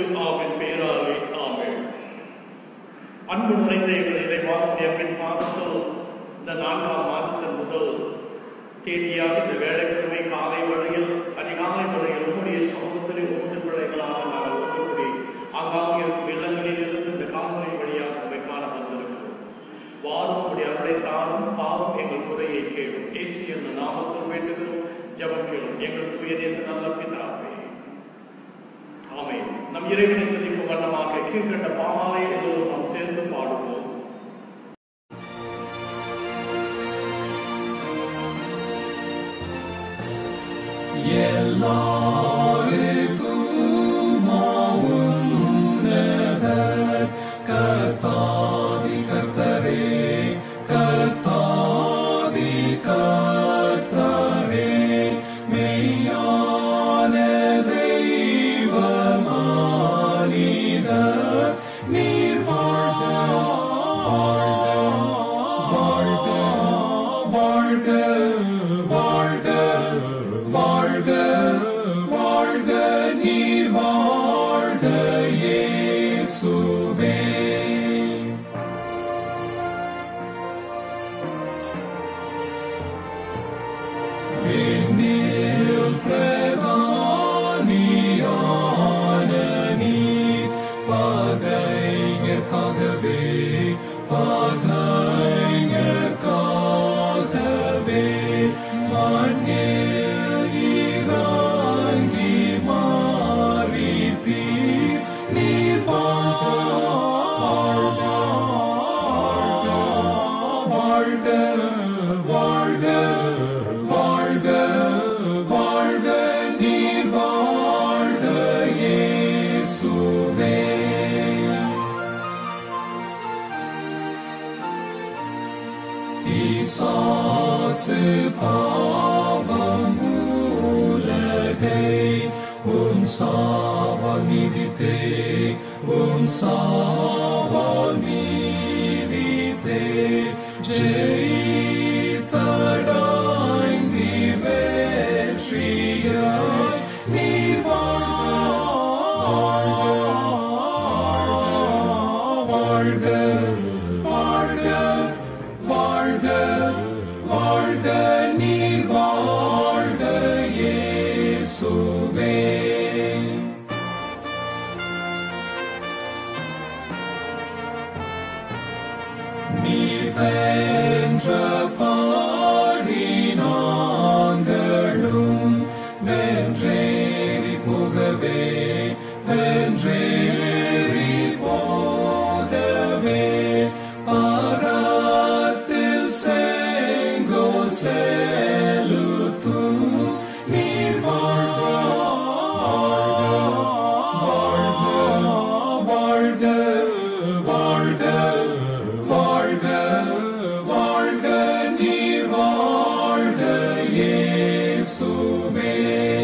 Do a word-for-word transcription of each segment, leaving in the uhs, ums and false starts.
தூய ஆவின் பெயராலே ஆமென். அன்பு நிறைந்த எங்கள் இறைவாவுடைய பின் மாதத்தில் இந்த நான்காம் மாதத்தின் முதல் தேதியாக இந்த வேலைக்கிழமை காலை வேளையில் அதிகாலை வேளையில் உம்முடைய சமூகத்திலே உமது பிள்ளைகளாக நாங்கள் ஒன்று கூடி ஆங்காங்கே இருக்கும் இல்லங்களில் இருந்து இந்த காணொலி வழியாக உண்மை காண வந்திருக்கிறோம். வாரும் உடைய அருளை தாரும், பாவம் எங்கள் குறையை கேளும். இயேசு என்ற நாமத்தில் வேண்டுகிறோம், ஜெபம் கேளும் எங்கள் தூய நேச நல்ல பிதாவே, ஆமென். நம் இறைவனை துதிக்கும் வண்ணமாக கீழ்கண்ட பாமாலை எல்லோரும் நாம் சேர்ந்து பாடுவோம். எல்லாருக்கும் உன்னதர் கர்த்தாதி கர்த்தரே, கர்த்தாதி கர்த்தரே, மெய்யான தெய்வமானிதர் நீர் வாழ்க வாழ்க வாழ்க வாழ்க வாழ்க வாழ்க நீர் வாழ்க இயேசுவே. விண்ணில் பிரதானியான நீர் பகைஞர்க்காகவே பகைஞர்க்காகவே மண்ணில் இறங்கி மாறித்தீர் நீர் வாழ்க வாழ்க வாழ்க வாழ்க வாழ்க நீர் வாழ்க இயேசுவே. பிசாசு பாவம் உலகை உன் சாவால் மீதித்தே, உன் சாவால் மீதித்தே, ஜெயித்தடைந்தி வெற்றியாய் நீர் வாழ்க வாழ்க வாழ்க வாழ்க வாழ்க நீர் வாழ்க இயேசுவே. நீர் வென்ற பாடி நாங்களும் வென்றேறி போகவே வென்றேறி போகவே பாரத்தில் செங்கோ செலுத்து நீர் வாழ்க வாழ்க வாழ்க வாழ்க வாழ்க நீர் வாழ்க இயேசுவே.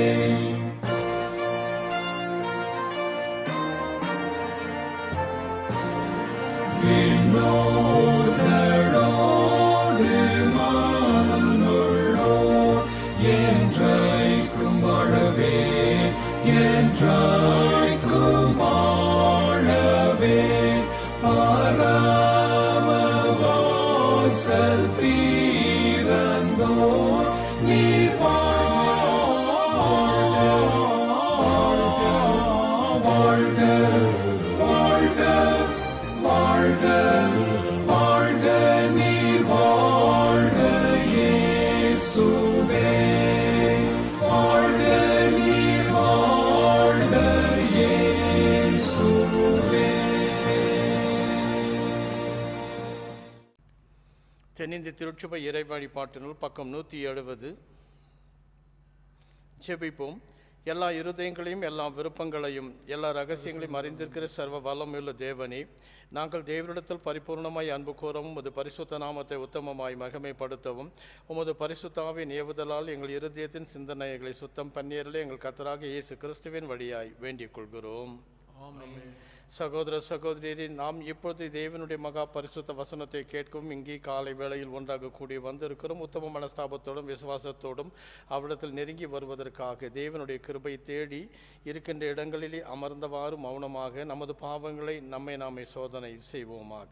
விண்ணோர்களோடு மண்ணுள்ளோர் என்றைக்கும் வாழவே என்றைக்கும் வாழவே பரமவாசல் தீரந்தோர் நீர் வாழ்க வாழ்க வாழ்க வாழ்க நீர் வாழ்க இயேசுவே. வாழ்க நீர் வாழ்க இயேசுவே. தென்னிந்திய திருச்சுபை இறை வழிபாட்டு நூல் பக்கம் நூற்றி எழுபது. ஜெபிப்போம். எல்லா இருதயங்களையும் எல்லா விருப்பங்களையும் எல்லா ரகசியங்களையும் அறிந்திருக்கிற சர்வ வல்லமையுள்ள தேவனே, நாங்கள் தேவனிடத்தில் பரிபூர்ணமாய் அன்பு கூறவும் உமது பரிசுத்த நாமத்தை உத்தமமாய் மகிமைப்படுத்தவும் உமது பரிசுத்தாவின் ஏவுதலால் எங்கள் இருதயத்தின் சிந்தனைகளை சுத்தம் பண்ணியரிலே எங்கள் கர்த்தராகிய இயேசு கிறிஸ்துவின் வழியாய் வேண்டிக் கொள்கிறோம். சகோதர சகோதரியரே, நாம் இப்பொழுது தேவனுடைய மகா பரிசுத்த வசனத்தை கேட்கவும் இங்கே காலை வேளையில் ஒன்றாக கூடி வந்திருக்கிறோம். உத்தம மனஸ்தாபத்தோடும் விசுவாசத்தோடும் அவ்விடத்தில் நெருங்கி வருவதற்காக தேவனுடைய கிருபை தேடி இருக்கின்ற இடங்களிலே அமர்ந்தவாறு மௌனமாக நமது பாவங்களை நம்மை நாமே சோதனை செய்வோமாக.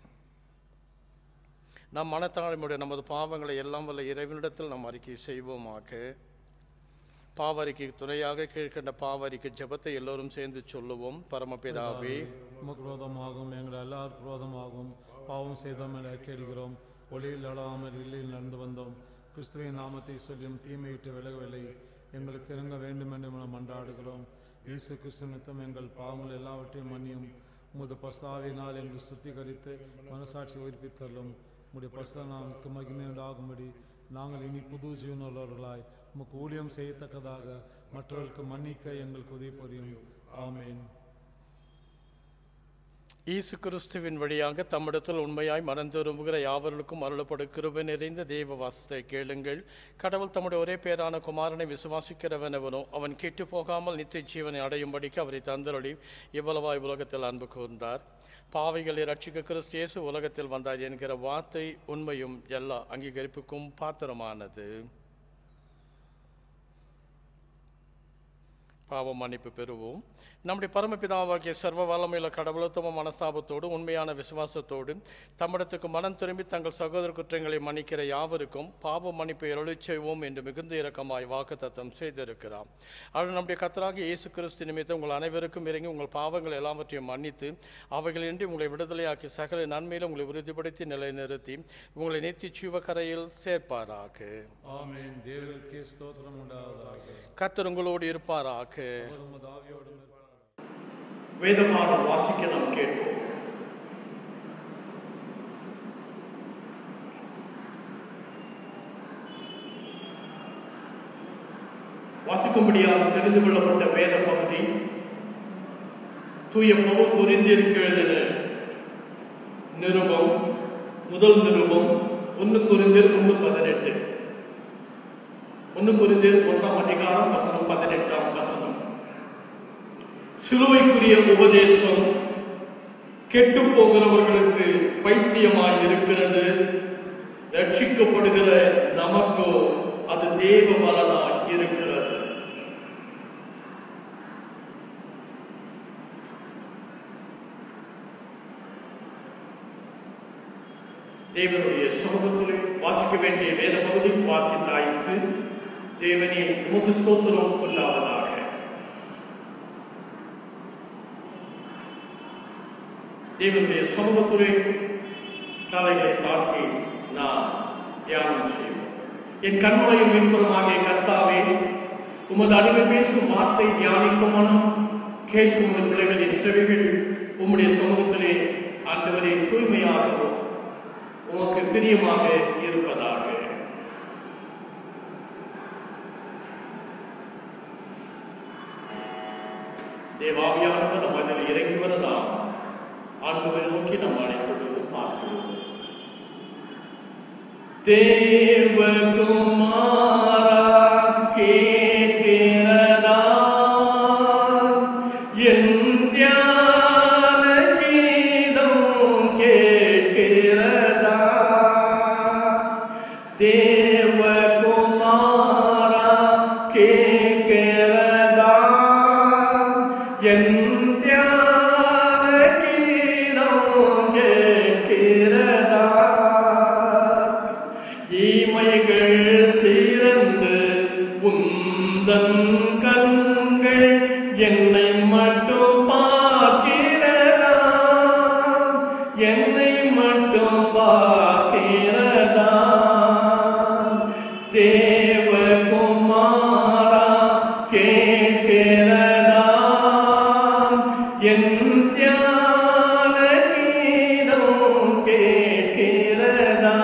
நம் மனத்தாழ்மையுடைய நமது பாவங்களை எல்லாம் வல்ல இறைவனிடத்தில் நாம் அறிக்கை செய்வோமாக. பாவரிக்கு துணையாக கீழ்கண்ட பாவரிக்கு ஜெபத்தை எல்லோரும் சேர்ந்து சொல்லுவோம். பரமபிதாவே, உமக்கு விரோதமாகும் எங்கள் எல்லார் விரோதமாகும் பாவம் செய்தோம் என கேட்கிறோம். ஒளியில் அழாமல் இல்லையில் நடந்து வந்தோம். கிறிஸ்துவின் நாமத்தை சொல்லியும் தீமையிட்டு விலகவில்லை. எங்களுக்கு இறங்க வேண்டும் என்று நாம் மன்றாடுகிறோம். இயேசு கிறிஸ்து நித்தம் எங்கள் பாவங்கள் எல்லாவற்றையும் மன்னியும். உமது பஸ்தாவினால் எங்கள் சுத்திகரித்து மனசாட்சி உயிர்ப்பித்தள்ளும். உம்முடைய பஸ்தா நமக்கு மகிமையுண்டாகும்படி நாங்கள் இனி புது ஜீவனுள்ளவர்களாய் உமக்கு ஊழியம் செய்யத்தக்கதாக மற்றவர்களுக்கு மன்னிக்க எங்களுக்கு உதவி புரியும். ஆமேன். இயேசு கிறிஸ்துவின் வழியாக தம்மிடத்தில் உண்மையாய் மனம் திரும்புகிற யாவர்களுக்கும் அருளப்படும் கிருபை நிறைந்த தேவ வாசத்தை கேளுங்கள். கடவுள் தம்முடைய ஒரே பேரான குமாரனை விசுவாசிக்கிறவனவனோ அவன் கெட்டு போகாமல் நித்திய ஜீவனை அடையும்படிக்கு அவரை தந்தருளி இவ்வளவாய் உலகத்தில் அன்பு கூர்ந்தார். பாவிகளை ரட்சிக்க கிறிஸ்து இயேசு உலகத்தில் வந்தார் என்கிற வார்த்தை உண்மையும் எல்லா அங்கீகரிப்புக்கும் பாத்திரமானது. பாவம் மன்னிப்பு பெறுவோம். நம்முடைய பரமபிதாவாகிய சர்வ வல்லமையுள்ள கடவுளுத்தம மனஸ்தாபத்தோடு உண்மையான விசுவாசத்தோடு தம்மிடத்துக்கு மனம் திரும்பி தங்கள் சகோதர குற்றங்களை மன்னிக்கிற யாவருக்கும் பாவ மன்னிப்பை அருளிச் செய்வோம் என்று மிகுந்த இரக்கமாய் வாக்குத்தத்தம் செய்திருக்கிறார். அவர் நம்முடைய கர்த்தராகிய இயேசு கிறிஸ்து நிமித்தம் உங்கள் அனைவருக்கும் இறங்கி உங்கள் பாவங்கள் எல்லாவற்றையும் மன்னித்து அவைகளின்றி உங்களை விடுதலையாக்கி சகல நன்மையிலும் உங்களை உறுதிப்படுத்தி நிலைநிறுத்தி உங்களை நித்திய ஜீவக்கரையில் சேர்ப்பாராக. ஆமென். தேவனுக்கே ஸ்தோத்திரம் உண்டாவதாக. கர்த்தர் உங்களோடு இருப்பாராக. உமது ஆவியோடும் இருப்பாராக. வேதபாடம் வாசிக்க நாம் கேட்போம். வாசிக்கும்படியாக தெரிந்து கொள்ளப்பட்ட வேத பகுதி தூய பவுல் கொரிந்தியருக்கு எழுதின நிருபம், முதல் நிருபம் ஒன்னு கொரிந்தியர் ஒன்னு பதினெட்டு. ஒன்னு கொரிந்தியர் ஒன்றாம் அதிகாரம் வசனம் பதினெட்டாம் வசனம். சிலுவைக்குரிய உபதேசம் கெட்டு போகிறவர்களுக்கு பைத்தியமாய் இருக்கிறது, ரட்சிக்கப்படுகிற நமக்கோ அது தேவ பலனாய் இருக்கிறது. தேவனுடைய சமூகத்திலே வாசிக்க வேண்டிய வேத பகுதி வாசித்தாயிற்று. தேவனே உமக்கு ஸ்தோத்திரம் உண்டாவதாக. தேவனுடைய சமூகத்துறை தலைகளை தாழ்த்தி நான் தியானம் செய்வோம். என் கண்முறையும் மீன்புறமாகிய கர்த்தாவே, உமது அடிமை பேசும் வார்த்தை தியானிக்கும் மனம் கேட்கும் உமது பிள்ளைகளின் செவிகள் உம்முடைய சமூகத்திலே ஆண்டவரே தூய்மையாகவும் உமக்கு பிரியமாக இருப்பதாக. தேவாவியானவர் நம் அதில் இறங்கி வரலாம். ஆண்டவரை நோக்கி நாம் அழைத்துள்ளோம், பார்த்துள்ளோம். தேவகுமாரா கேட்கிறதா என் தியான கீதம் கேட்கிறதா? தேவகுமாரா கேட்கிறதா என் என்னை மட்டும் பார்க்கிறதா? என்னை மட்டும் பார்க்கிறதா? தேவகுமாரா கேட்கிறதா என் தியான கீதம் கேட்கிறதா?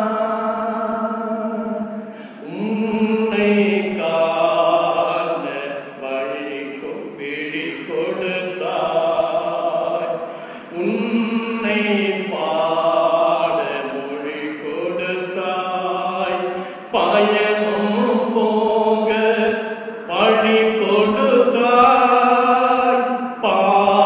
உன்னை காண வழி பிடி கொடுத்தாய், உன்னை பாட மொழி கொடுத்தாய், பயணம் போக வழி கொடுத்தாய், பா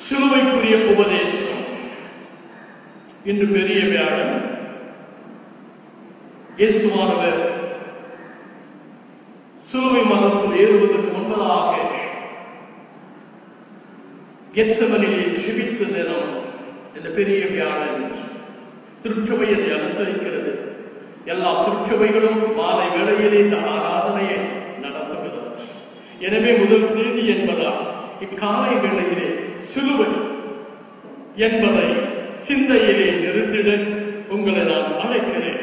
சிலுவைக்குரிய உபதேசம். இன்று பெரிய வியாழன். இயேசுவானவர் சிலுவை மரத்தில் ஏறுவதற்கு முன்பதாக கெத்செமனிலே ஜெபித்த தினம் இந்த பெரிய வியாழன். திருச்சபை அதை அனுசரிக்கிறது. எல்லா திருச்சபைகளும் மாலை வேளையிலே இந்த ஆராதனையை நடத்துகிறது. எனவே முதல் தேதி என்பதால் இக்காலை வேளையிலே சிலுவை என்பதை சிந்தையிலே நிறுத்திட உங்களை நான் அழைக்கிறேன்.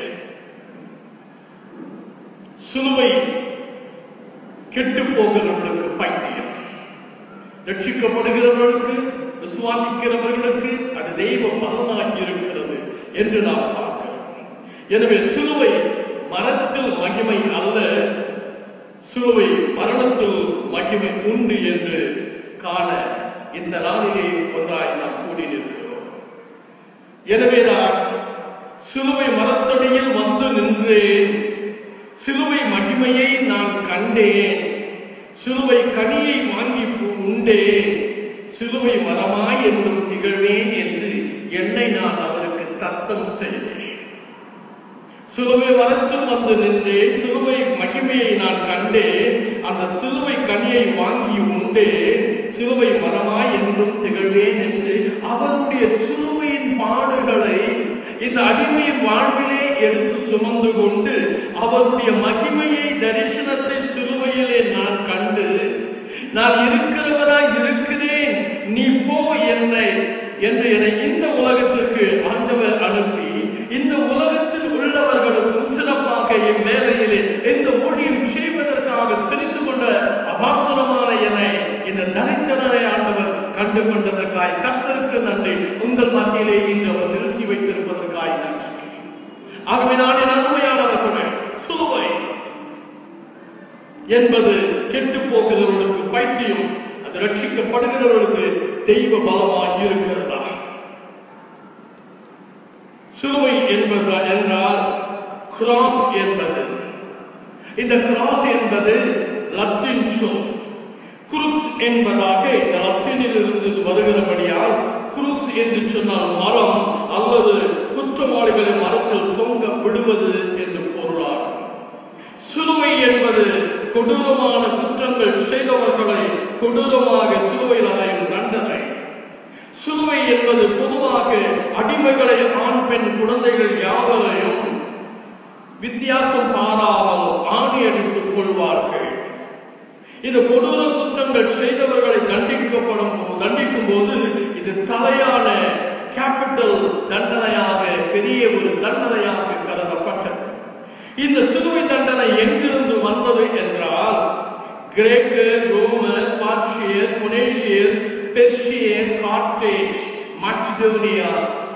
சிலுவை கெட்டு போகிறவர்களுக்கு பைத்தியம், ரட்சிக்கப்படுகிறவர்களுக்கு விசுவாசிக்கிறவர்களுக்கு அது தெய்வ பலனாகி இருக்கிறது என்று நாம் பார்க்கிறோம். எனவே சிலுவை மரத்தில் மகிமை அல்ல, சிலுவை மரணத்தில் மகிமை உண்டு என்று காண இந்த நாளிலே ஒன்றாய் நாம் கூடி நிற்கிறோம். எனவேதான் சிலுவை மரத்தடியில் வந்து நின்றேன், சிலுவை மகிமையை நான் கண்டேன், சிலுவை கனியை வாங்கி உண்டேன், சிலுவை மரமாய் என்றும் திகழ்வேன் என்று என்னை நான் அவருக்கு தத்தம் செய்தேன். சிலுவை மரத்தில் வந்து நின்றேன், சிலுவை மகிமையை நான் கண்டேன், அந்த சிலுவை கனியை வாங்கி உண்டேன், சிலுவை மரமாய் என்றும் திகழ்வேன் என்று அவருடைய சிலுவையின் பாடுகளை இந்த அடிமையின் வாழ்விலே எடுத்து சுமந்து கொண்டு அவருடைய மகிமையை தரிசனத்தை சிலுவையிலே நான் கண்டு, நான் இருக்கிறவராய் இருக்கிறேன், நீ போ என்னை என்று என்னை இந்த உலகத்திற்கு ஆண்டவர் அனுப்பி இந்த உலகத்தில் உள்ளவர்களுக்கும் சிறப்பாக இவ்வேளையிலே இந்த ஊழியம் செய்வதற்காக தெரிந்து கொண்ட அபாத்திரமான என்னை இந்த தனித்தனரை ஆண்டவர் கண்டு கொண்டதற்காய் கர்த்தருக்கு நன்றி. உங்கள் மத்தியிலே இன்று அவர் நிறுத்தி வைத்திருப்பதற்காய் நன்றி. ஆகவே நான் என் அருமையானவர்களே, சிலுவை என்பது கெட்டு போகிறவர்களுக்கு பைத்தியம், அது ரட்சிக்கப்படுகிறவர்களுக்கு தெய்வ பலமாக இருக்கிறதா? சிலுவை என்பது என்றால் கிராஸ் என்பது, இந்த கிராஸ் என்பது லத்தீன் சொல். குரூக்ஸ் என்பதாக இந்த லத்தீனில் இருந்து வருகிறபடியால் குரூக்ஸ் என்று சொன்னால் மரம் அல்லது குற்றவாளிகளை மரத்தில் தொங்க விடுவது என்று பொருளாகும். சிலுவை என்பது கொடூரமான குற்றங்கள் செய்தவர்களை கொடூரமாக சிலுவையில் அறையும் தண்டனை. சிலுவை என்பது பொதுவாக அடிமைகளை ஆண் பெண் குழந்தைகள் யாவரையும் வித்தியாசம் பாராமல் ஆணி அடித்துக் கொள்வார்கள். இந்த கொடூர குற்றங்கள் செய்தவர்களை தண்டிக்கப்படும் தண்டிக்கும் போது இது தலையான கேபிட்டல் தண்டனையாக, பெரிய ஒரு தண்டனையாக கருதப்பட்டது. இந்த சிலுவை தண்டனை எங்கிருந்து வந்தது என்றால் கிரேக்கர், ரோமர், பார்சியர், புனேசியர், பெர்சியர், கார்த்தேஜ், மாசிடோனியா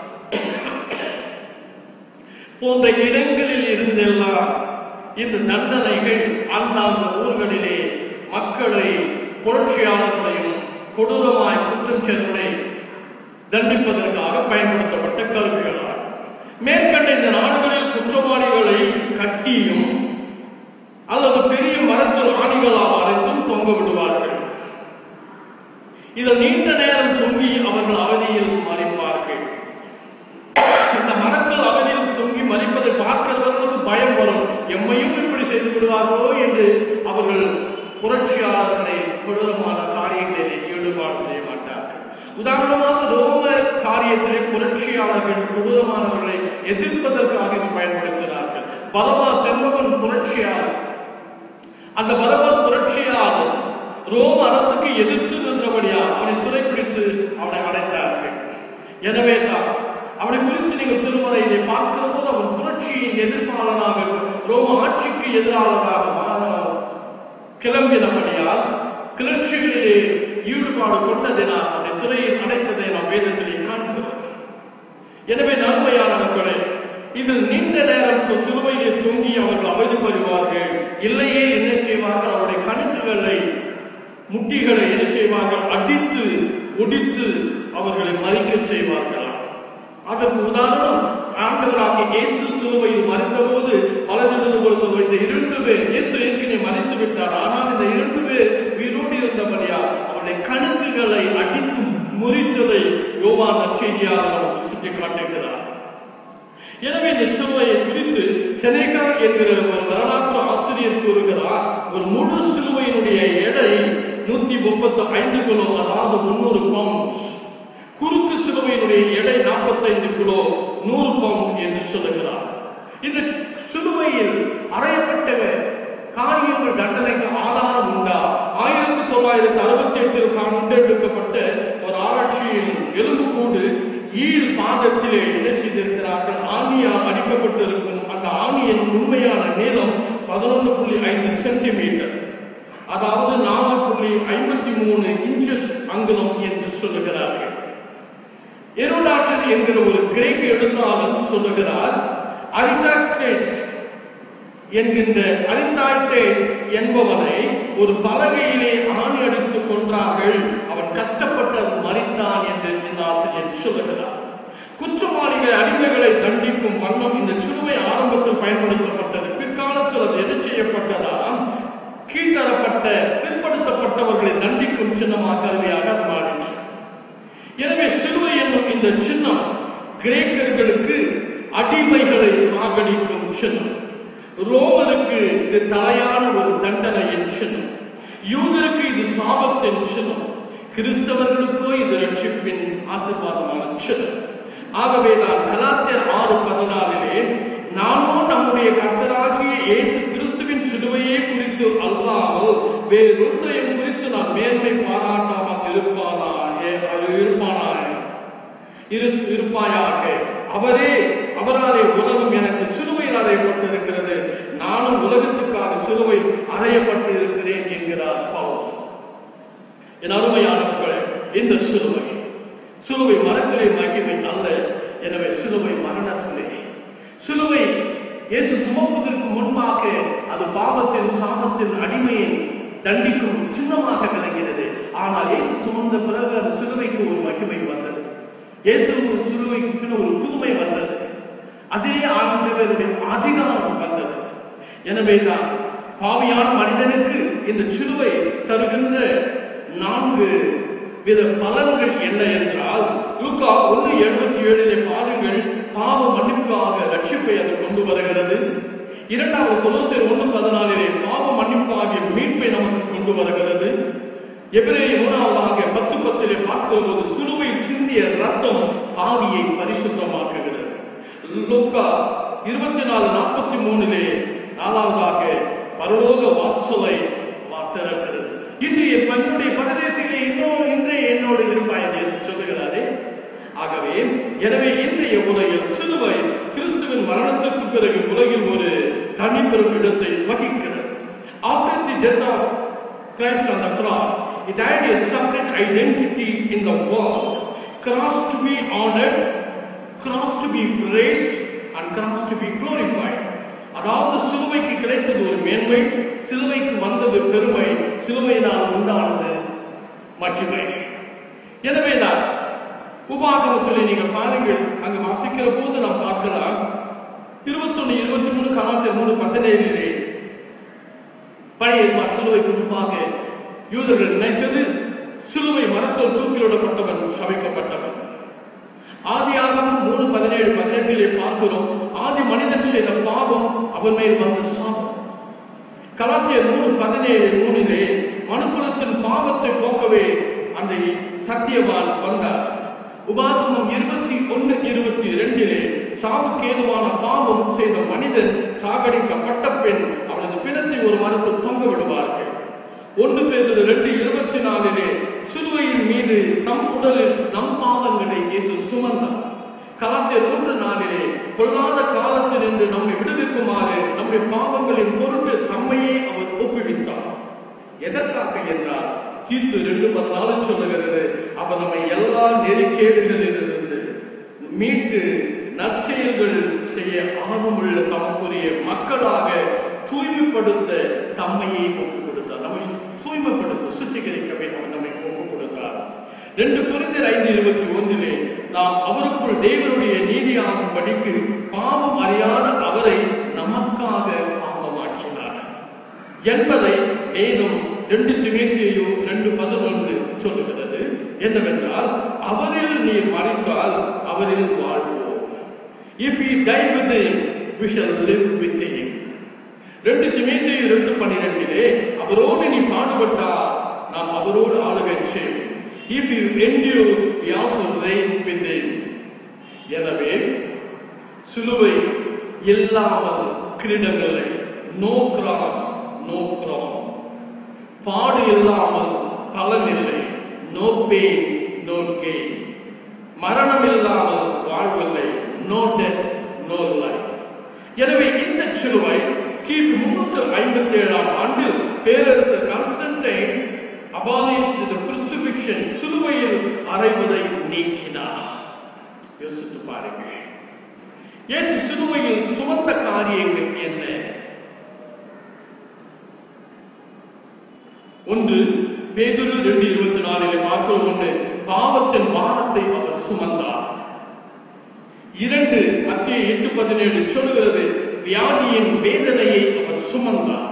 போன்ற இடங்களில் இருந்தெல்லாம் இந்த தண்டனைகள் அந்தந்த ஊர்களிலே மக்களை, புரட்சியாளர்களையும் கொடூரமாய் குற்றம் செயல்களை தண்டிப்பதற்காக பயன்படுத்தப்பட்ட கருவிகளாகும். மேற்கண்ட இந்த நாடுகளில் குற்றவாளிகளை கட்டியும் அல்லது பெரிய மரத்தில் ஆணிகளால் அரைத்தும் தொங்க விடுவார்கள். இதில் நீண்ட நேரம் தொங்கி அவர்கள் அவதியில் மறிப்பார்கள். இந்த மரத்தில் அவதியில் தொங்கி மறிப்பதை பார்க்கிறவர்களுக்கு பயம் வரும், எம்மையும் இப்படி செய்து விடுவார்களோ என்று அவர்கள் புரட்சியாளர்களை கொடூரமான காரியங்களில் ஈடுபாடு செய்ய மாட்டார்கள். உதாரணமாக ரோம காரியத்திலே புரட்சியாளர்கள் கொடூரமானவர்களை எதிர்ப்பதற்காக பயன்படுத்தினார்கள். பரபாஸ் என்பவன் புரட்சியாளர். அந்த பரபாஸ் புரட்சியாளர் ரோம அரசுக்கு எதிர்த்து நின்றபடியால் அவனை சிறைப்பிடித்து அவனை அடைத்தார்கள். எனவே தான் அவனை குறித்து நீங்கள் திருமறையிலே பார்க்கிற போது அவர் புரட்சியின் எதிர்ப்பாளனாக, ரோம ஆட்சிக்கு எதிராளராக கிளம்பினபடியால் கிளர்ச்சிகளிலே ஈடுபாடு கொண்டதினால் அவனை சிறையில் அடைத்ததை நாம் வேதத்திலே காண்கிறோம். எனவே நன்மையானவர்களே, இதில் நீண்ட நேரம் சிலுவையிலே தொங்கி அவர்கள் அவதிப்படுவார்கள். இல்லையே என்ன செய்வார்கள்? அவருடைய கணுக்குகளை, முட்டிகளை என்ன செய்வார்கள்? அடித்து ஒடித்து அவர்களை மறிக்க செய்வார்களாம். அதற்கு உதாரணம் ஆண்டவராகிய இயேசு சிலுவையில் மறித்த போது வலதிலிருந்து ஒருத்தர் வைத்த இரண்டு பேர், இயேசு ஏற்கனவே மறித்து விட்டார், ஆனால் இந்த இரண்டு பேர் உயிரோடு இருந்தபடியா அவருடைய கணுக்குகளை அடித்து முறித்ததை யோவான் நற்செய்தியாளர் நமக்கு சுட்டிக்காட்டுகிறார். எனவே இந்த சிலுவையை குறித்து செனேகா என்கிற ஒரு வரலாற்று ஆசிரியர் கூறுகிறார், ஒரு முழு சிலுவையினுடைய எடை நூத்தி முப்பத்தி ஐந்து கிலோ, அதாவது முன்னூறு பவுண்ட்ஸ். குறுக்கு சிலுவையினுடைய எடை நாற்பத்தி ஐந்து கிலோ, நூறு பவுண்ட் என்று சொல்லுகிறார். இந்த சிலுவையில் அறையப்பட்ட காரியங்கள் தண்டனைக்கு ஆதாரம் உண்டா? ஆயிரத்தி தொள்ளாயிரத்தி அறுபத்தி எட்டில் கண்டெடுக்கப்பட்ட ஒரு ஆராய்ச்சியில் எலும்புக்கூடு ஈல் பாதத்திலே என்ன செய்திருக்கிறார்கள், ஆணியால் அடிக்கப்பட்டிருக்கும் அந்த ஆணியின் உண்மையான நீளம் பதினொன்று புள்ளி ஐந்து சென்டிமீட்டர், அதாவது நாலு புள்ளி ஐம்பத்தி மூணு இன்ச்சஸ் அங்குலம் என்று சொல்லுகிறார்கள். எரோடாட்டஸ் என்கிற ஒரு கிரேக்க எழுத்தாளர் சொல்லுகிறார், அரிடாக்டேஸ் என்கின்ற அரிதாய்டேஸ் என்பவனை ஒரு பலகையிலே ஆணி அடித்து கொன்றார்கள், அவன் கஷ்டப்பட்டு மரித்தான் என்று இந்த ஆசிரியர் சொல்லுகிறார். குற்றவாளிகள் அடிமைகளை தண்டிக்கும் வண்ணம் இந்த சிலுவை ஆரம்பத்தில் பயன்படுத்தப்பட்டது. பிற்காலத்தில் அது எது செய்யப்பட்டதால் கீழ்த்தரப்பட்ட பிற்படுத்தப்பட்டவர்களை தண்டிக்கும் சின்னமாக கருவியாக அது மாறிற்று. எனவே சிலுவை என்னும் இந்த சின்னம் கிரேக்கர்களுக்கு அடிமைகளை சாகடிக்கும் சின்னம், ரோமருக்கு இது தலையான ஒரு தண்டனையின் சின்னம், யூதருக்கு இது சாபத்தின் சின்னம், கிறிஸ்தவர்களுக்கோ இது ரட்சிப்பின் ஆசீர்வாதமான சின்னம். ஆகவேதான் கலாத்தியர் ஆறு பதினாலிலே நானும் நம்முடைய கர்த்தராகிய இயேசு கிறிஸ்துவின் சிலுவையை குறித்து அல்லாமல் வேறொன்றையும் குறித்து நான் மேன்மை பாராட்டாமல் இருப்பானாக அது இருப்பானாக இருப்பாயாக அவரே அவராலே உலகம் எனக்கு சிலுவையில் அறையப்பட்டிருக்கிறது, நானும் உலகத்துக்காக சிலுவை அறையப்பட்டு இருக்கிறேன் என்கிறார் பவுல். என் அருமையானவர்களே, இந்த சிலுவை சிலுவை மரத்திலே மகிமை அல்ல. எனவே சிலுவை மரணத்திலே, சிலுவை இயேசு சுமப்பதற்கு முன்பாக அது பாவத்தின் சாபத்தின் அடிமையை தண்டிக்கும் சின்னமாக விளங்கினது. ஆனால் இயேசு சுமந்த பிறகு அது சிலுவைக்கு ஒரு மகிமை வந்தது, இயேசு சிலுவைக்கு ஒரு புதுமை வந்தது, அதே ஆண்டவருடைய அதிகாரம் வந்தது. எனவேதான் பாவியான மனிதனுக்கு இந்த சிலுவை தருகின்ற நான்கு வித பலன்கள் என்ன என்றால், லூக்கா ஒன்று எழுபத்தி ஏழிலே பாருங்கள், பாவ மன்னிப்பாக ரட்சிப்பை அது கொண்டு வருகிறது. இரண்டாவது கொலோசியர் ஒன்று பதினாலிலே பாவ மன்னிப்பாகிய மீட்பை நமக்கு கொண்டு வருகிறது. எபிரேயர் மூணாவதாக பத்து பத்திலே பார்க்கிற போது சிலுவையில் சிந்திய ரத்தம் பாவியை பரிசுத்தமாக்குகிறது. லூக்கா இருபத்தி நாலு நாற்பத்தி மூணிலே நாலாவதாக பரலோக வாசலை திறக்கிறது. இன்றைய என்னுடைய பரதேசிகளே இன்னும் இன்றைய என்னோடு இருப்பாய் என்று சொல்லுகிறாரே. ஆகவே எனவே இன்றைய உலகில் சிலுவை கிறிஸ்துவின் மரணத்திற்கு பிறகு உலகில் ஒரு தனிப்பெரும் இடத்தை வகிக்கிறது. After the death of Christ on the cross, it had a separate identity in the world. Cross to be honored, cross to be praised, and cross to be glorified. அதாவது சிலுவைக்கு கிடைத்தது ஒரு மேன்மை, சிலுவைக்கு வந்தது பெருமை, சிலுவையினால் உண்டானது மகிமை. எனவேதான் உபாகமத்திலே நீங்கள் பாருங்கள், அங்கு வாசிக்கிற போது நாம் பார்க்கலாம், இருபத்தி ஒன்னு இருபத்தி மூணு கலாத்தியர் மூணு பதினேழிலே பழைய ஏற்பாடு சிலுவைக்கு முன்பாக யூதர்கள் நினைத்தது சிலுவை மரத்தில் தூக்கிலிடப்பட்டவன் சபிக்கப்பட்டவன். ஆதியாகமம் மூணு பதினேழு பதினெட்டிலே பார்க்கிறோம், ஆதி மனிதன் செய்த பாவம் அவன் மேல் வந்த சாபம். கலாத்தியர் மூணு பதினேழு மூணிலே மனுக்குலத்தின் பாவத்தை போக்கவே அந்த சத்தியவான் வந்தார். உபாகமம் இருபத்தி ஒன்னு இருபத்தி இரண்டிலே சாவுக்கு ஏதுவான பாவம் செய்த மனிதன் சாகடிக்கப்பட்ட பின் அவனது பிணத்தை ஒரு மரத்தில் தொங்க விடுவார்கள். ஒன்று பேதுரு ரெண்டு இருபத்தி நாலிலே சிலுவையின் மீது தம் உடலில் நம் பாவங்களை இயேசு சுமந்தார். கலாத்தியர் ஒன்று நாளிலே கொள்ளாத காலத்தில் நின்று நம்மை விடுவிக்குமாறு நம்முடைய பாவங்களின் பொருட்டு தம்மையே அவர் ஒப்புவித்தார். எதற்காக என்றால் தீத்து ரெண்டு பதினாலு சொல்லுகிறது, அவர் நம்மை எல்லா நெருக்கேடுகளிலிருந்து மீட்டு நற்செயல்கள் செய்ய ஆர்வமுள்ள தமக்குரிய மக்களாக தூய்மைப்படுத்த தம்மையே ஒப்பு கொடுத்தார். நம்மை தூய்மைப்படுத்த சுத்திகரிக்கவே அவர் நம்மை ஒப்பு கொடுத்தார். ரெண்டு கொரிந்தியர் ஐந்து இருபத்தி ஒன்றிலே நாம் அவருக்குள் தேவனுடைய நீதியாகும்படிக்கு பாவம் அறியாத அவரை நமக்காக பாவமாக்கினார் என்பதை வேதம் ரெண்டு தீமோத்தேயு ரெண்டு பதினொன்று சொல்லுகிறது. என்னவென்றால் அவரில் நீ மறித்தால் அவரில் வாழ்வோம். If we die with him, we shall live with him. ரெண்டு தீமோத்தேயு இரண்டு பன்னிரண்டிலே அவரோடு நீ பாடுபட்டால் நாம் அவரோடு ஆளுகை செய்வோம். If you endure, we also reign with him. எனவே சிலுவை இல்லாமல் கிரீடமில்லை. No cross, no crown. பாடு இல்லாமல் பலன் இல்லை. No pain, no gain. மரணம் இல்லாமல் வாழ்வில்லை. No death, no life. எனவே இந்த சிலுவை கிபி முன்னூற்று ஐம்பத்தி ஏழாம் ஆண்டில் பேரரசர் கான்ஸ்டன்டைன் abolished the crucifixion, சிலுவையில் அறைவதை நீக்கினார். யோசித்து பாருங்கள், இயேசு சிலுவையில் சுமந்த காரியங்கள் என்ன? ஒன்று பேதுரு ரெண்டு இருபத்தி நாலிலே பார்க்கிறோம். ஒன்று, பாவத்தின் பாரத்தை அவர் சுமந்தார். இரண்டு, மத்திய எட்டு பதினேழு சொல்கிறது, வியாதியின் வேதனையை அவர் சுமந்தார்.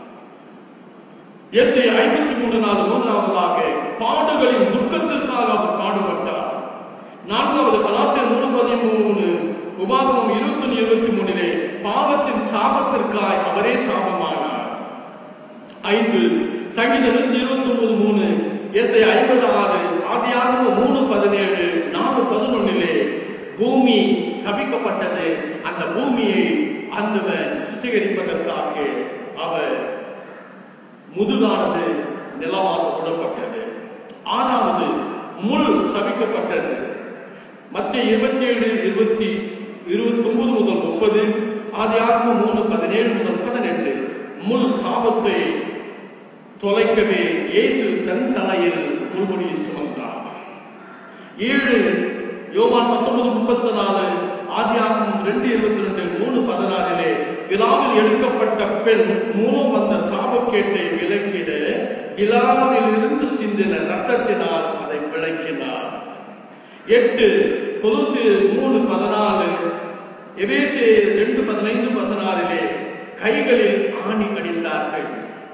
எஸ்ஐ ஐம்பத்தி மூணு நாலு மூன்றாவதாக பாடுகளின் துக்கத்திற்காக அவர் பாடுபட்டார். நான்காவது கலாத்தியர் மூணு பதிமூணு உபாகமம் இருபத்தி ஒன்று இருபத்தி மூணிலே பாவத்தின் சாபத்திற்காய் அவரே சாபமானார். ஐந்து சங்கீதம் நூற்றி இருபத்தி ஒன்பது மூணு, எஸ்ஐ ஐம்பது ஆறு, ஆதியாகமம் மூணு பதினேழு, நாலு பதினொன்னிலே பூமி சபிக்கப்பட்டது. அந்த பூமியை ஆண்டவர் சுத்திகரிப்பதற்காக அவர் முதுகானது நிலமாக விடப்பட்டது. ஆறாவது முள் சபிக்கப்பட்டது. மத்திய இருபத்தி ஏழு இருபத்தி இருபத்தி ஒன்பது முதல் முப்பது, ஆதியாகமம் மூணு பதினேழு முதல் பதினெட்டு முள் சாபத்தை தொலைக்கவே இயேசு தன் தலையில் முள்முடியை சுமந்தார். ஏழு யோவான் பத்தொன்பது முப்பத்தி நாலு, ஆதியாகமம் ரெண்டு இருபத்தி ரெண்டு, மூணு பதினாறிலே விழாவில் எடுக்கப்பட்ட பெண் மூலம் வந்த சாபக்கேட்டை விலக்கிட விழாவில் இருந்து சிந்தின ரத்தத்தினால் அதை விளக்கினார். எட்டு கொலோசியர் மூணு பதினாலு, எபேசியர் ரெண்டு பதினைந்து பதினாறிலே கைகளில் ஆணி அடித்தார்கள்.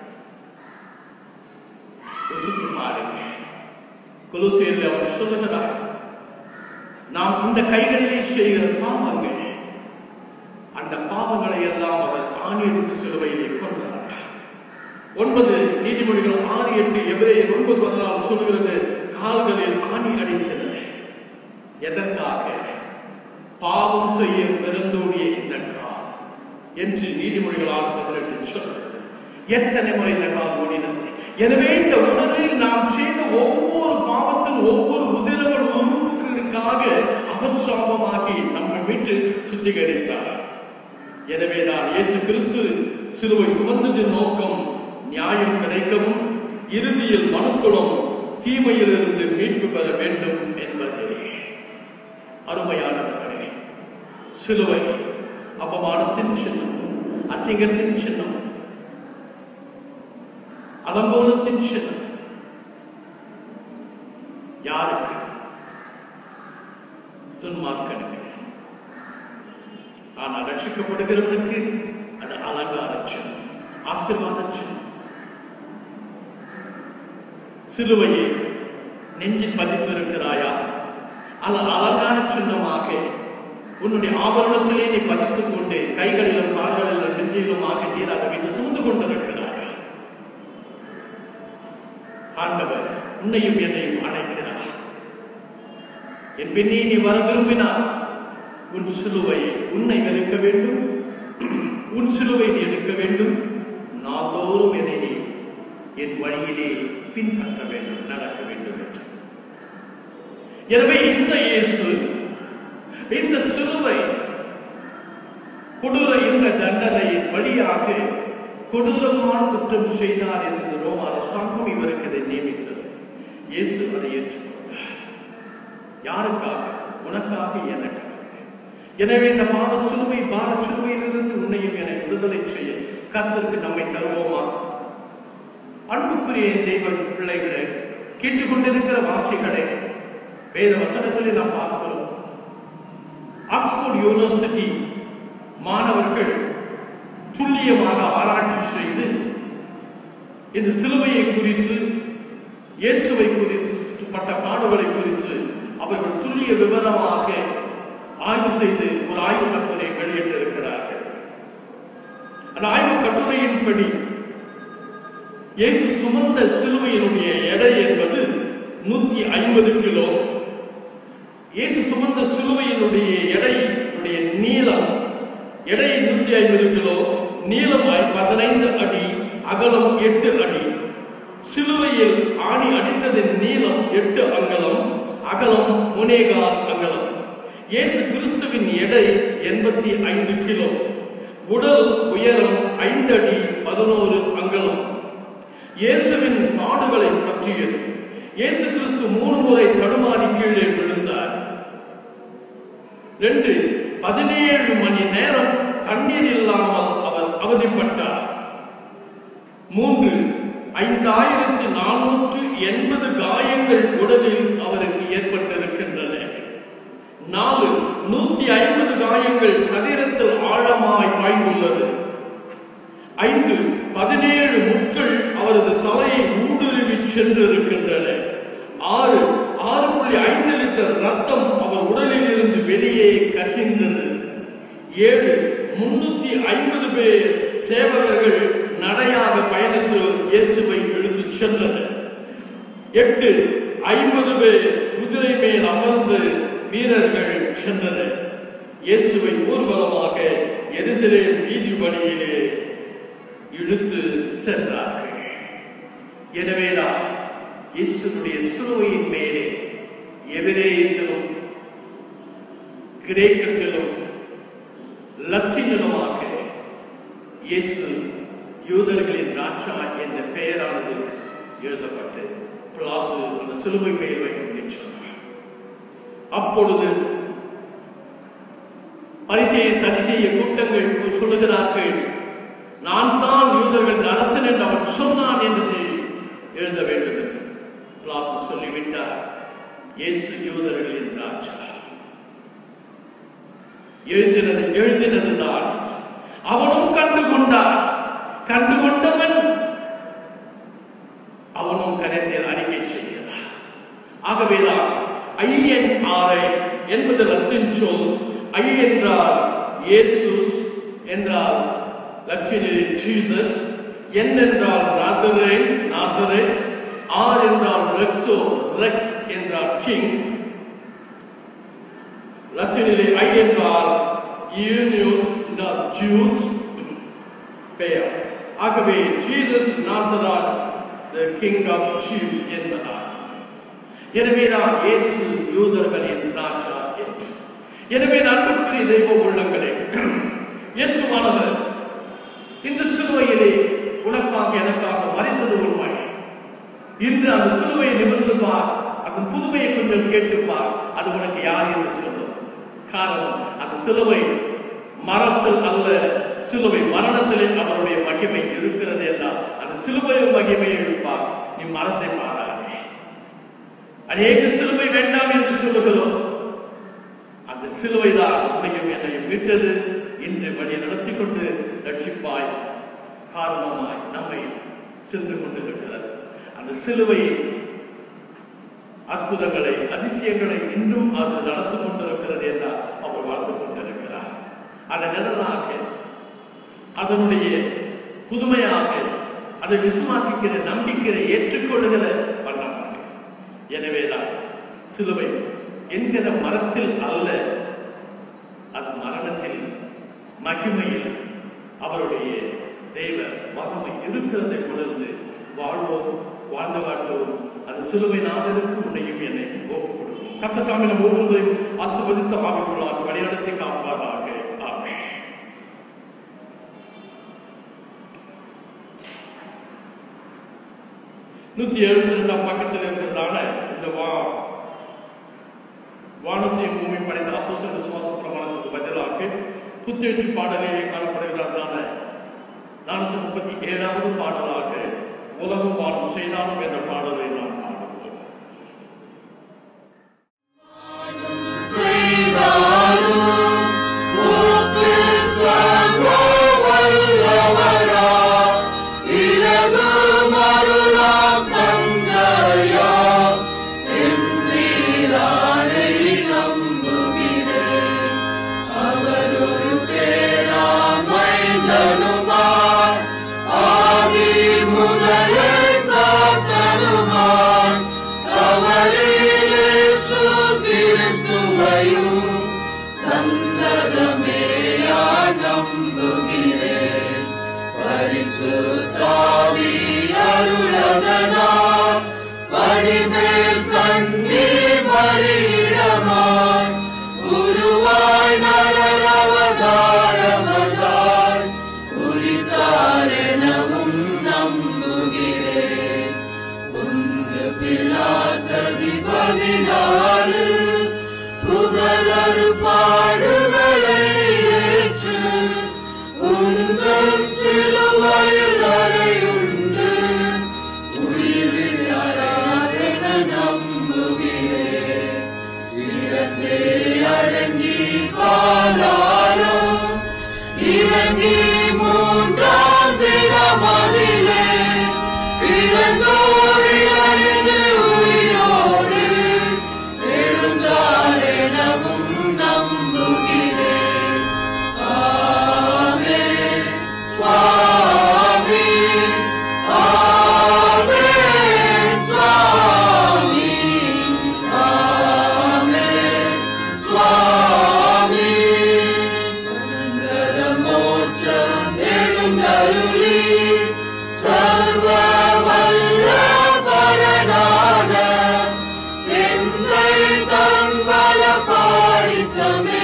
கொலோசியரில் அவர் சொல்லுகிறார், நாம் இந்த கைகளிலே செய்கிற பாவங்கள், அந்த பாவங்களை எல்லாம் அவர் ஆணி அடித்து சிலுவையிலே கொண்டார். ஒன்பது நீதிமொழிகள் ஆறு எட்டு, எபிரேயர் ஒன்பது பதினாலு சொல்கிறது, கால்களில் ஆணி அடித்தது. எதற்காக? பாவம் செய்ய பிறந்தோடிய இந்த கால் என்று நீதிமொழிகள் ஆறு பதினெட்டு சொல்கிறது. எத்தனை முறை இந்த கால் ஓடினது? எனவே இந்த உடலில் நாம் செய்த ஒவ்வொரு பாவத்தின் ஒவ்வொரு உதிரங்கள் உறுப்புகளுக்காக அவர் சாபமாகி நம்மை மீட்டு சுத்திகரித்தார். எனவேதான் இயேசு கிறிஸ்து சிலுவை சுமந்ததின் நோக்கம் நியாயம் கிடைக்கவும் இறுதியில் மனுக்குலம் தீமையிலிருந்து மீட்பு பெற வேண்டும் என்பதே. அருமையானவர்களே, சிலுவை அபமானத்தின் சின்னம், அசிங்கத்தின் சின்னம், அலங்கோலத்தின் சின்னம். யாருக்கு? துன்மார்க்கனுக்கு. ஆனால் ரட்சிக்கப்படுகிறவனுக்கு அது அலங்கார சின்னம், ஆசீர்வாத சின்னம். சிலுவையை நெஞ்சில் பதித்திருக்கிறாயா? அல்லது அலங்கார சின்னமாக உன்னுடைய ஆபரணத்திலே நீ பதித்துக் கொண்டு கைகளிலும் கால்களிலும் நெஞ்சிலுமாக நீர் அதை வைத்து சுமந்து கொண்டிருக்கிறாயா? ஆண்டவர் உன்னையும் என்னையும் அழைக்கிறார். என் பெண்ணே, நீ வர விரும்பினார் உன் சிலுவை உன்னை வெறுக்க வேண்டும், உன் சிலுவை நீ எடுக்க வேண்டும். நாள்தோறும் என்னை நீ என் வழியிலே பின்பற்ற வேண்டும், நடக்க வேண்டும் என்று. எனவே இந்த இயேசு இந்த சிலுவை கொடூர இந்த தண்டனையின் வழியாக கொடூரமான குற்றம் செய்தார் என்று ரோம அரசாங்கம் இவருக்கு அதை நியமித்தது. இயேசு அதை ஏற்றுக்கொண்டார். யாருக்காக? உனக்காக, எனக்காக. எனவே இந்த பாத சிலுவை பார சிலுவையிலிருந்து உன்னையும் என விடுதலை செய்ய கர்த்தருக்கு நம்மை தருவோமா? அன்புக்குரிய தெய்வ பிள்ளைகளே, கேட்டுக்கொண்டிருக்கிற வாசிகளே, வேத வசனத்திலே நாம் பார்க்கிறோம், ஆக்ஸ்போர்ட் யூனிவர்சிட்டி மாணவர்கள் துல்லியமாக ஆராய்ச்சி செய்து இந்த சிலுவையை குறித்து, இயேசுவை குறித்து பட்ட பாடுகளை குறித்து அவர்கள் துல்லிய விவரமாக ஆய்வு செய்து ஒரு ஆய்வு கட்டுரை வெளியிட்டிருக்கிறார்கள். அந்த ஆய்வு கட்டுரையின்படி இயேசு சுமந்த சிலுவையினுடைய எடை என்பது நூத்தி ஐம்பது கிலோ. இயேசு சுமந்த சிலுவையினுடைய எடையினுடைய நீளம் எடை நூத்தி ஐம்பது கிலோ, நீளம் பதினைந்து அடி, அகலம் எட்டு அடி. சிலுவையில் ஆணி அடித்ததின் நீளம் எட்டு அங்கலம், அகலம் முனேகால் அங்கலம். இயேசு கிறிஸ்துவின் எடை எண்பத்தி ஐந்து கிலோ. உடல் உயரம் ஐந்து அடி பதினோரு அங்கலம். இயேசுவின் பாடுகளை பற்றியது. இயேசு கிறிஸ்து மூணு முறை தடுமாறி கீழே விழுந்தார். ரெண்டு பதினேழு மணி நேரம் தண்ணீர் இல்லாமல் அவர் அவதிப்பட்டார். மூன்று ஐந்தாயிரத்தி நானூற்று எண்பது காயங்கள் உடலில் அவருக்கு ஏற்பட்டிருக்கின்றன. நாலு நூத்தி ஐம்பது காயங்கள் சரீரத்தில் ஆழமாய் பாய்ந்துள்ளது. ஐந்து பதினேழு முட்கள் அவரது தலையை ஊடுருவி சென்றிருக்கின்றன. ஆறு ஆறு புள்ளி ஐந்து லிட்டர் ரத்தம் அவர் உடலில் இருந்து வெளியே கசிந்தது. ஏழு முன்னூத்தி ஐம்பது பேர் சேவகர்கள் நடையாக பயணத்தில் இயேசுவை இழுத்து சென்றனர். எட்டு ஐம்பது பேர் குதிரை மேல் அமர்ந்து வீரர்கள் சென்றனர். இயேசுவை ஊர்வலமாக எருசலேம் வீதி வழியிலே இழுத்து சென்றார்கள். எனவேதான் இயேசுடைய சிலுவையின் மேலே எபிரேயத்திலும் கிரேக்கத்திலும் லத்தீனிலுமாக இயேசு யூதர்களின் ராஜா என்ற பெயரானது எழுதப்பட்டு பிலாத்து அந்த சிலுவை மேல் வைக்க சொன்னார். அப்பொழுது பரிசேய சதிசேய கூட்டங்கள் சொல்லுகிறார்கள், நான் தான் யூதர்கள் அரசன் என்று அவன் சொன்னான் என்று எழுத வேண்டும் என்று பிலாத்து சொல்லிவிட்டார். இயேசு யூதர்களின் ராஜா. எழுதினது எழுதினது தான். அவனும் கண்டு கொண்டார். கண்டு கொண்டவன் அவனும் கடைசியில் அறிக்கை செய்கிறார். ஆகவேதான் ஐஎன்ஆர்ஐ என்பது லத்தீன் சொல். ஐ என்றால் இயேசுஸ் என்றால் லத்தீனில் ஜீசஸ், என் என்றால் நாசரேன் நாசரேத், ஆர் என்றால் ரெக்ஸோ ரெக்ஸ் என்றால் கிங், லத்தீனிலே ஐ என்றால் யூனியூஸ் என்றால் ஜூஸ் பெயர். ஆகவே Jesus Nazareth the king of Jews என்பதால். எனவேதான் இயேசு யூதர்களின் ராஜா என்று. எனவே அன்புக்குரிய தெய்வ உள்ளங்களே, இயேசுவானவர் இந்த சிலுவையிலே உனக்காக எனக்காக மறைந்தது உண்மை. இன்று அந்த சிலுவையை நிமிர்ந்து பார், அந்த புதுமையை கொஞ்சம் கேட்டுப்பார், அது உனக்கு யார் என்று சொல்லும். காரணம், அந்த சிலுவை மரத்தில் அல்ல, சிலுவை மரணத்திலே அவருடைய மகிமை இருக்கிறது என்றால் அந்த சிலுவையும் மகிமையை இருப்பார். நீ மரத்தை பாராதே. அநேக சிலுவை வேண்டாம் என்று சொல்லுகிறோம். அந்த சிலுவை தான் உன்னையும் என்னையும் விட்டது. இன்று வழி நடத்தி கொண்டு ரட்சிப்பாய் காரணமாய் நம்மை சென்று கொண்டிருக்கிறது. அந்த சிலுவை அற்புதங்களை அதிசயங்களை இன்றும் அது நடந்து கொண்டிருக்கிறது என்றால் அவர் வாழ்ந்து கொண்டிருக்கிறார். அதன் நிழலாக, அதனுடைய புதுமையாக, அதை விசுவாசிக்கிற நம்பிக்கிற ஏற்றுக்கொள்ளுகிற பண்ணாங்க. எனவேதான் சிலுவை என்கிற மரத்தில் அல்ல, அது மரணத்தில் மகிமையில் அவருடைய தெய்வ வல்லமை இருக்கிறதை உணர்ந்து வாழ்வோம், வாழ்ந்து காட்டுவோம். அது சிலுவை நாதருக்கு உன்னையும் என்னை ஒப்புக் கொடுக்கும். கர்த்தர் தாமே நம் ஒவ்வொருவரையும் ஆசீர்வதித்த ஆவிக்குள்ளாக வழிநடத்தி காப்பாராக. ஆமென். நூத்தி எழுபத்தி ரெண்டாம் பக்கத்தில் இருக்கிறதான இந்த வா வானத்தையும் பூமி படைத்த அப்போஸ்தலர் விசுவாச பிரமாணத்துக்கு பதிலாக புத்தெழுச்சி பாடலிலே காணப்படுகிறதான நானூத்தி முப்பத்தி ஏழாவது பாடலாக உலகம் வாழும் செய்தாலும் என்ற பாடலை நாம் பாடுவோம். இலகு மருளா கங்கையா அருளதனால் படிமேல் கண்ணீர் மறியிடமாய் உருவாய் நரவதாரமதாய் உரித்தாரெனவும் நம்புகிறேன். உந்து பிலாத்ததிபதினாலில் புகழரு பாடுகளை ஏற்று உருதல் சிலுவையில் அறையுண்டு உயிரிழாரென நம்புகிறேன். இறந்தே அடங்கி பாதாளம் இறங்கி மூன்றாம் தினமதிலே இறந்தோரிலிருந்து உயிரோடு எழுந்தாரெனவும் நம்புகிறேன். ஆமென் சுவாமி, ஆமென் சுவாமி, ஆமென் சுவாமி. சங்கர மோட்சம் எழுந்தருளி சர்வ வல்ல பரனான எந்தை தன்பல பாரிசமே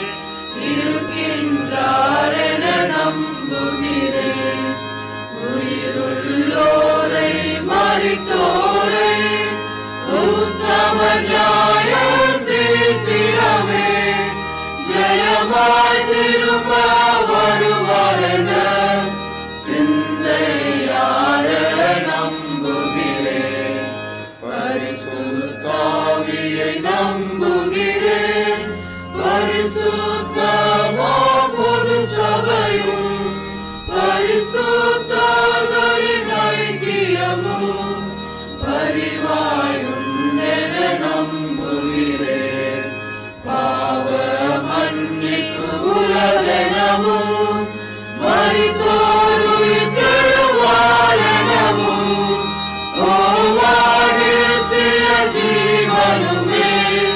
இருக்கின்றாரென நம்புகிறேன். உயிருள்ளோரை மரித்தோரை உத்தம நியாயம் தீர்த்திடவே ஜெயமாய் திரும்ப வருவாரென சிந்தையார நம்புகிறேன். பரிசுத்தாவியை நம்புகிறேன். பரிசுத்தமா பொது சபையும் பரிசுத்தரின் ஐக்கியமும் பரிவாயுண்டென நம்புகிறேன். பாவ மன்னிப்பு உலகெனவும் மரித்தோர் உயிர்த்தெழுவாரெனவும் ஓவானித்திய ஜீவனுமே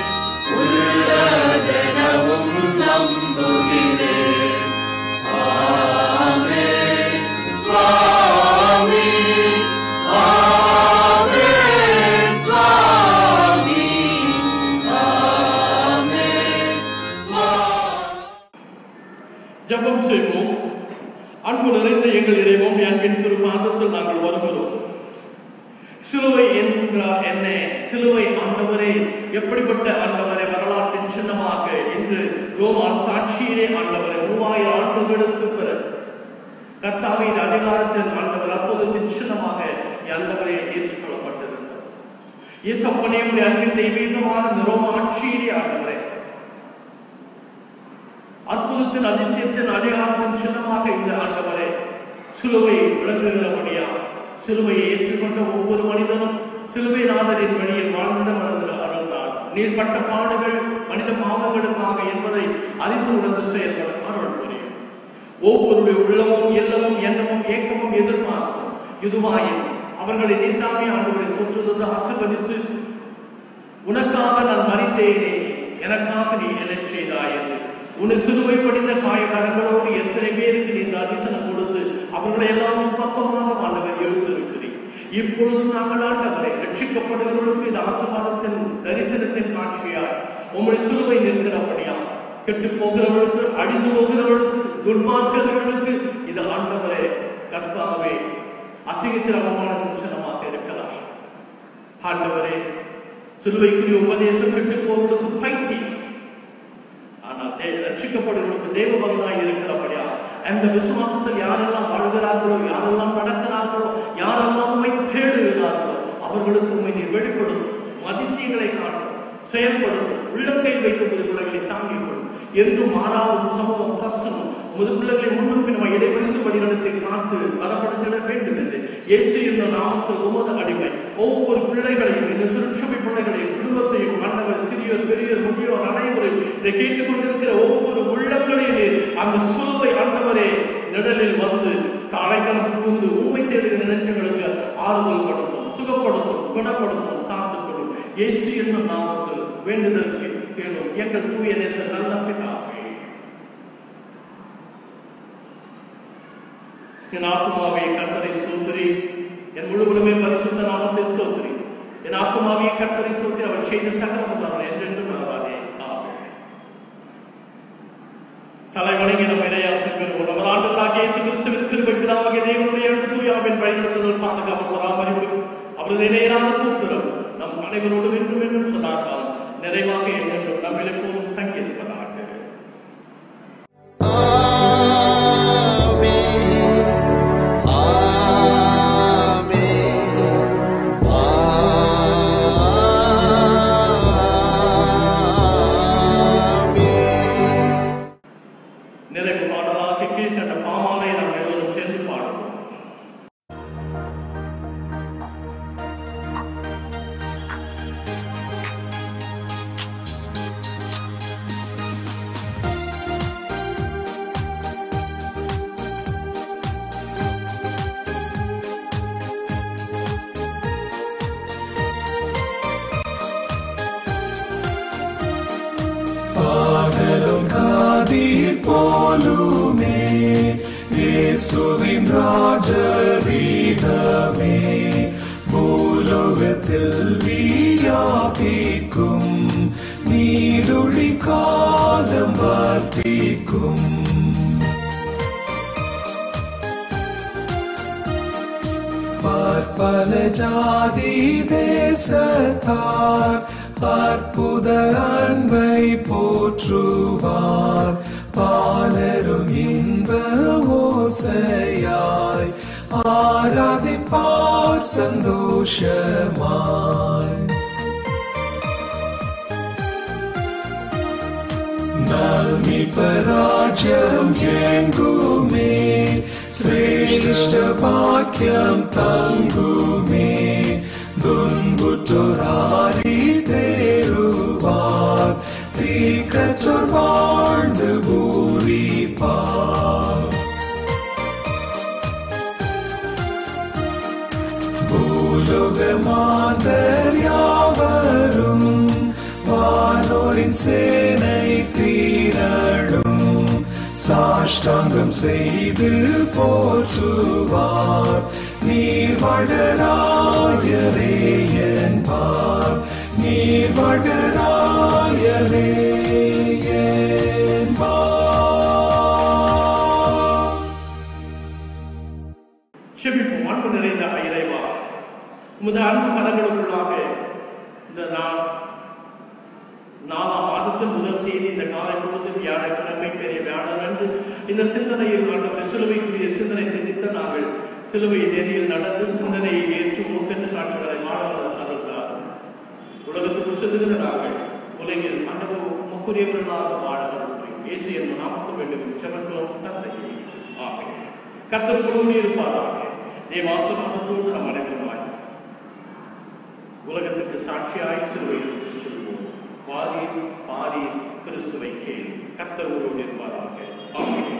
உள்ளதெனவும் நம்புகிறேன். ஆமென் சுவாமி, ஆமென் சுவாமி, ஆமென் சுவாமி. ஜெபம் செய்வோம். அன்பு நிறைந்த எங்கள் இறைவன், அன்பின் திருப்பாதத்தில் நாங்கள் வருகிறோம். சிலுவை என்ற என்ன, சிலுவை ஆண்டவரே, எப்படிப்பட்ட ஆண்டவரை வரலாற்றின் சின்னமாக இன்று ரோமான் சாட்சியிலே ஆண்டவரை மூவாயிரம் ஆண்டுகளுக்கு பிறகு கர்த்தாவின் அதிகாரத்தில் ஆண்டவர் அற்புதத்தின் சின்னமாக ஆண்டவரை ஏற்றுக்கொள்ளப்பட்டிருக்கிறார். இயேசப்பனே, உடைய அன்பின் தெய்வீகமான ரோம ஆட்சியிலே ஆண்டவரை அற்புதத்தின் அதிசயத்தின் அதிகாரத்தின் சின்னமாக இந்த ஆண்டவரை சிலுவை விளங்குகிறபடியா சிலுவையை ஏற்றுக்கொண்ட ஒவ்வொரு மனிதனும் சிலுவை நாதரின் வழியில் வாழ்ந்த மனதில் அருள்ந்தார். நீர்பட்ட பாடுகள் மனித பாவங்களுக்காக என்பதை அறிந்து உணர்ந்து செயல்பட அருள் புரியும். ஒவ்வொருடைய உள்ளமும் எல்லமும் எண்ணமும் ஏக்கமும் எதிர்பார்க்கும் இதுவாயும் அவர்களை நீண்டாமே ஆண்டவரை தொற்றுதொன்று ஆசீர்வதித்து, உனக்காக நான் மரித்தேனே, எனக்காக நீ எழச் செய்தாய் என்று உன்னை சிலுவை படிந்த காயகரங்களோடு எத்தனை பேருக்கு நீ தரிசனம் கொடுத்து அவர்களை எல்லாம் பக்கமாக ஆண்டவர் எழுத்திருக்கிறீர். இப்பொழுதும் நாங்கள் ஆண்டவரை ரட்சிக்கப்படுகிறவர்களுக்கு இந்த ஆசீர்வாதத்தின் தரிசனத்தின் காட்சியால் உம்முடைய சிலுவை நிற்கிறபடியா கெட்டு போகிறவர்களுக்கு, அழிந்து போகிறவர்களுக்கு, துன்மார்க்கர்களுக்கு இது ஆண்டவரே கர்த்தாவே அசிங்கத்தில் அவமானத்தின் சின்னமாக இருக்கிறார். ஆண்டவரே, சிலுவைக்குரிய உபதேசம் கெட்டு போவர்களுக்கு பைத்தியம், ஆனால் ரட்சிக்கப்படுவதற்கு தேவபலனாய் இருக்கிறபடியா அந்த விசுவாசத்தில் யாரெல்லாம் வாழ்கிறார்களோ, யாரெல்லாம் நடக்கிறார்களோ, யாரெல்லாம் உண்மை தேடுகிறார்களோ அவர்களுக்கு உண்மை நீ வெளிப்படுத்தும், அதிசயங்களை காட்டும், செயல்படுத்தும், உள்ளக்கை வைக்கும் பிள்ளைகளை தாங்கிக் கொள்ளும். என்றும் மாறாவும் சமூகம் பிரசனம் உமது பிள்ளைகளை முன்னும் பின்னும் இடைவெளிந்து வழிநடத்தி காத்து பலப்படுத்திட வேண்டும் என்று இயேசு என்ற நாமத்தில் உமது அடிமை ஒவ்வொரு பிள்ளைகளையும், இந்த திருச்சபை பிள்ளைகளையும், குடும்பத்தையும் ஆண்டவர், சிறியோர் பெரியோர் முதியோர் அனைவரும் இதை கேட்டுக் கொண்டிருக்கிற ஒவ்வொரு உள்ளங்களிலே அந்த சிலுவை ஆண்டவரே நிழலில் வந்து தலைகரம் புகுந்து உண்மை தேடுகிற நினைச்சங்களுக்கு ஆறுதல் படுத்தும், சுகப்படுத்தும், குணப்படுத்தும், காத்துக்கொள்ளும். இயேசு என்னும் நாமத்தில் வேண்டுதல் கேளும் எங்கள் தூய நேச நல்ல பிதாவே. என் ஆத்துமாவே கர்த்தரை ஸ்தோத்திரி, என் முழுவதுமே பரிசுத்த நாமத்தை ஸ்தோத்திரி. என் ஆத்மாவியை கர்த்தரை ஸ்தோத்திரி. அவர் செய்த சகலம் அவர்கள் என்றென்றும் மறவாதே. ஆமென். தலைவணங்கி நம் இறையாசி பெறுவோம். நமது ஆண்டவராகிய இயேசு கிறிஸ்துவின் கிருபை, பிதாவாகிய தேவனுடைய அன்பு, தூயாவின் வழிநடத்துதல், பாதுகாப்பு, பராமரிப்பு, அவரது இணையராத கூட்டுறவு நம் அனைவரோடும் என்றும் என்றும் சதாகாலம் நிறைவாக என்றென்றும் நம்மில் எப்போதும் தங்கியிருப்பதாக. நிறைவு பாடலாக கீழ்கண்ட பாமாலை நாம் எல்லோரும் சேர்ந்து பாடுவோம். போலுமே இயேசுவின் ராஜரீகமே பூலோகத்தில் வியாபிக்கும் நீருழி காலம் வர்த்திக்கும் பற்பல ஜாதி தேசத்தார் அற்புத அன்பை போற்றுவார் பாலரும் இன்ப ஓசையாய் ஆராதிப்பார் சந்தோஷமாய். நல்மிபராஜ்யம் எங்குமே சிரேஷ்ட பாக்கியம் தங்குமே துன்புற்றோராரி தேருவார் தீக்கற்றோர் வாழ்ந்து பூரிப்பார். பூலோக மாந்தர் யாவரும் வானோரின் சேனை தீரடும் சாஷ்டாங்கம் செய்து போற்றுவார் நீர் வளராயரே என்பார் நீர் வளராயரே என்பார். செபிப்போம். அன்பு நிறைந்த இறைவா, உமது அன்பு கரங்களுக்குள்ளாக இந்த நாள் நாலாம் மாதத்தின் முதல் தேதி இந்த காலை பொழுது வியாழக்கிழமை பெரிய வியாழன் என்று இந்த சிந்தனையில் ஆண்டவரை சிலுவைக்குரிய சிந்தனை சிந்தித்த நாங்கள் சிலுவை நெறியில் நடந்து சிந்தனையை ஏற்று மூக்கென்று சாட்சிகளை மாணவர்கள் அருள்தார். உலகத்துக்கு செல்லுகிற நாங்கள் உலகில் ஆண்டவர் முக்குரியவர்களாக வாழ அருள்கிறோம். இயேசு என்ற நாமத்தில் வேண்டும் செபக்கிறோம் தந்தையே. ஆமென். கர்த்தர் உங்களோடு இருப்பாராக. தேவாசீர்வாதத்தோடு நம் அனைவருமாய் உலகத்துக்கு சாட்சியாய் சிலுவையில் செல்வோம். பாரி பாரி கிறிஸ்துவை கேள். கர்த்தர் உங்களோடு இருப்பாராக. ஆமென்.